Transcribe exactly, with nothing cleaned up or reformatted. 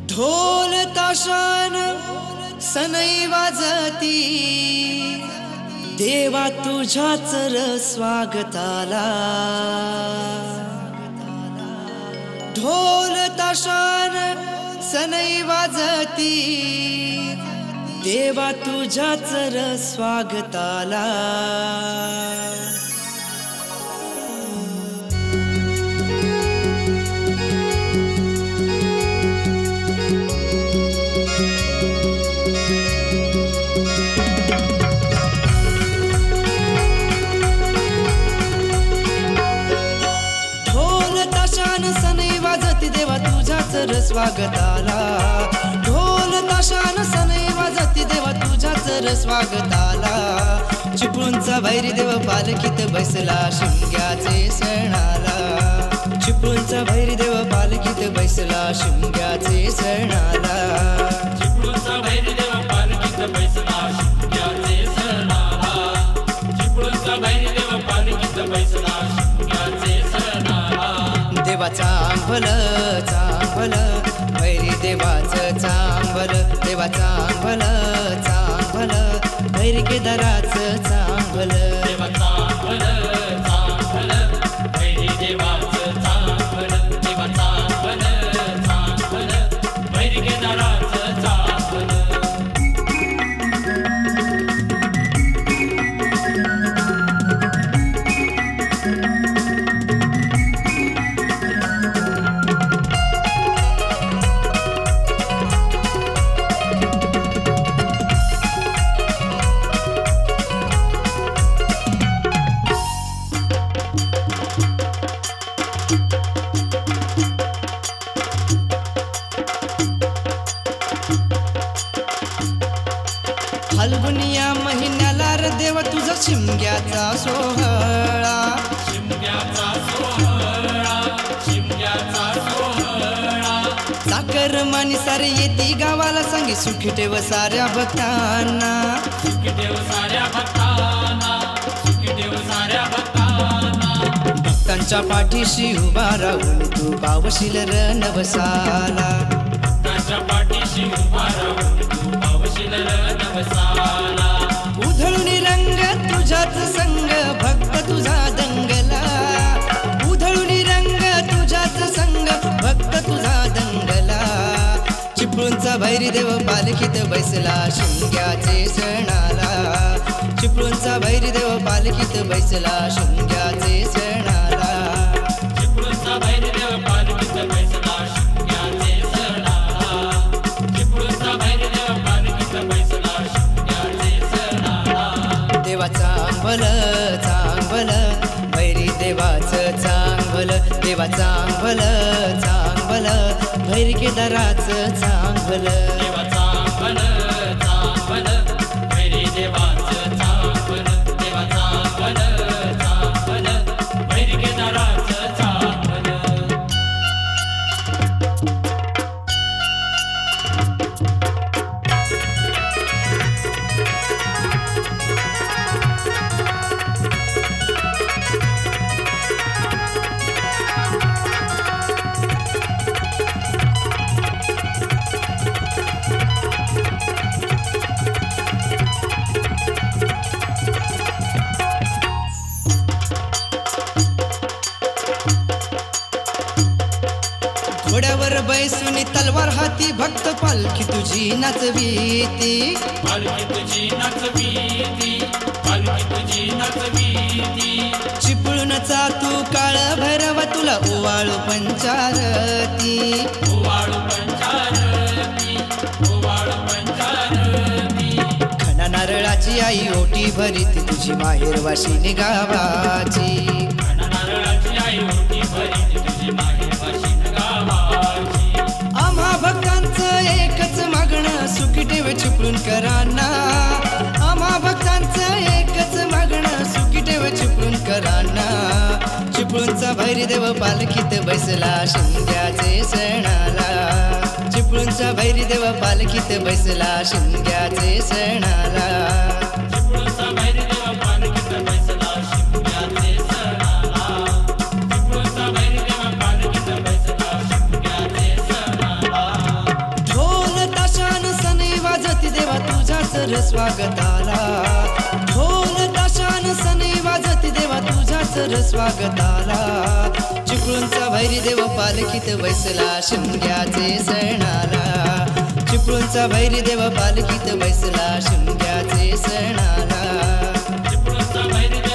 ढोल ताशान सनई वाजती देवा तुझ्याच र स्वागताला। ढोल ताशान सनई वाजती देवा तुझ्याच र स्वागताला। देवा तुझ्याच र स्वागताला। ढोल ताशान सनई वाजती देवा तुझ्याच र स्वागताला। चिपळूणचा भैरी देव पालखीत बसला शिमग्याचे सणाला। चिपळूणचा भैरी देव पालखीत बसला शिमग्याचे सणाला। चिपळूणचा भैरी देव पालखीत बसला शिमग्याचे सणाला। चिपळूणचा भैरी देव पालखीत बसला शिमग्याचे सणाला। देवा चांगल चांगल भैरी देवाचं चांगल। देवा चांगल चांगल भैरी केदाराचं चांगल। देवा चांगल चांगल भैरी देवाचं चांगल। देवा चांगल चांगल भैरी केदाराचं चांगल। फाल्गुनिया महिन्याला र देव तुझा शिमग्याचा सोहळा। शिमग्याचा सोहळा शिमग्याचा सोहळा। साखर मानी सारे येती गावाला सांगी सुखी ठेव साऱ्या भक्तांना। सुखी ठेव साऱ्या भक्तांना। सुखी ठेव साऱ्या भक्तांना। भक्तांच्या पाठीशी उभा राहून तू पावशील र नवसाला। भक्तांच्या पाठीशी उभा राहून तू पावशील र नवसाला। उधळूनी रंग तुझ्याच संग भक्त तुझा दंगला। उधळूनी रंग तुझ्याच संग भक्त तुझा दंगला। चिपळूणचा भैरी देव पालखीत बसला शिमग्याचे सणाला। चिपळूणचा भैरी देव पालखीत बसला शिमग्याचे सणाला। चिपळूणचा भैरी देव पालखीत बसला शिमग्याचे सणाला। चिपळूणचा भैरी देव पालखीत बसला शिमग्याचे सणाला। देवा चांगल चांगल भैरी देवाचं चांगल। देवा चांगल चांगल भैरी केदाराचं चांगल। देवा चांगल चांगल भैरी देवाचं चांगल। देवा चांगल चांगल भैरी केदाराचं चांगल। घोड्यावर बैसुनी तलवार हाती भक्त पालखी तुझी नाचवीती। पालखी तुझी नाचवीती। पालखी तुझी नाचवीती। चिपळूणचा तू काळ भैरव तुला ओवाळू पंचारती। ओवाळू पंचारती। ओवाळू पंचारती। खना नारळाची आई ओटी भरीत तुझी माहेर वाशिनी गावाची। खना नारळाची आई ओटी भरीत तुझी माहेर वाशिनी गावाची। आम्हा भक्तांचं एकच मागणं सुखी ठेव चिपळूणकरांना। आम्हा भक्तांचं एकच मागणं सुखी ठेव चिपळूणकरांना। चिपळूणचा भैरी देव पालखीत बसला शिमग्याचे सणाला। चिपळूणचा भैरी देव पालखीत बसला शिमग्याचे सणाला। चिपळूणचा भैरी देव पालखीत बसला शिमग्याचे सणाला। चिपळूणचा भैरी देव पालखीत बसला शिमग्याचे सणाला। र स्वागताला. ढोल ताशान सनई वाजत देवा तुझ्याच र स्वागताला. चिपळूणचा भैरी देव पालखीत बैसला शिमग्याचे सणाला. चिपळूणचा भैरी देव पालखीत बैसला शिमग्याचे सणाला. चिपळूणचा भैरी